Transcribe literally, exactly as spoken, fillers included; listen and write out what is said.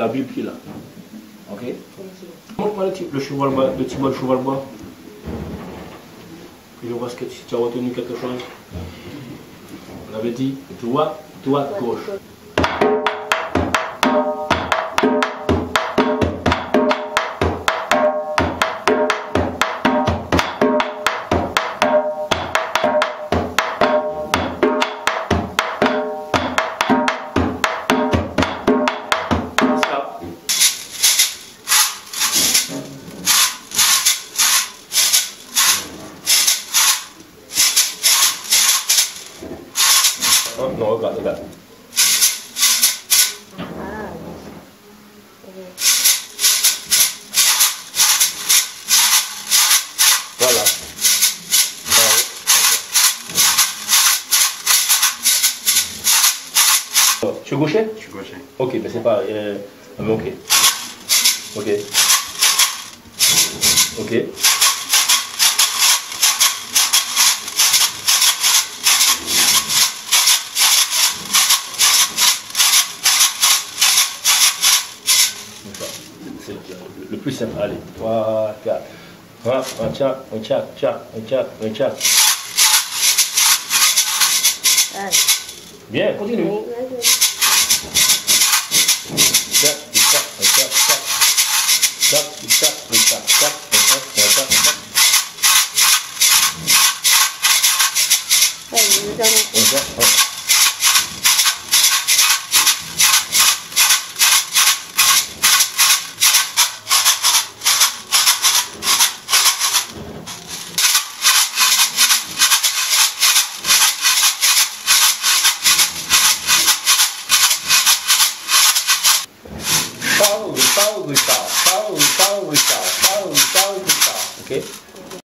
la Bible qui est là. Ok? Montre-moi le, le cheval bas, le petit mot de cheval bas. Puis je vois si tu as retenu quelque chose. On avait dit droite, droite, gauche. Non, regarde, regarde. Voilà. Tu es gaucher? Je suis gaucher. Ok, mais c'est pas... Euh, mais ok. Ok. Ok. C'est le plus simple. Allez, trois, quatre. Un, un tchak, un tchak, tchak, un tchak, un tchak. Bien, continue. Tchak, tchak, un tchak, tchak. Tchak, tchak, un tchak, tchak, un tchak, un tchak, un tchak. Un tchak, Pau, pau, pau, pau, pau, pau, pau, pau, pau. Ok?